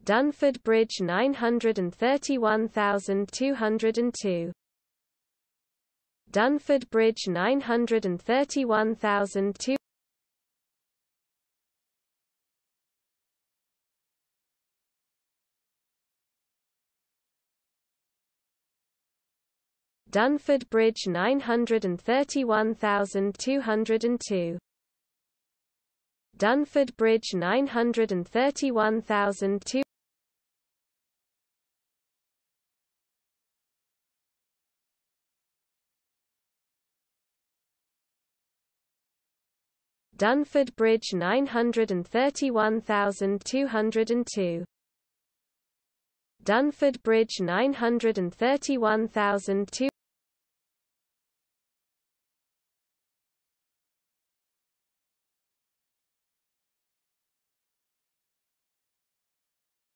Dunford Bridge 931,202. Dunford Bridge 931,202. Dunford Bridge 931,202. Dunford Bridge 931,202. Dunford Bridge 931,202. Dunford Bridge 931,202.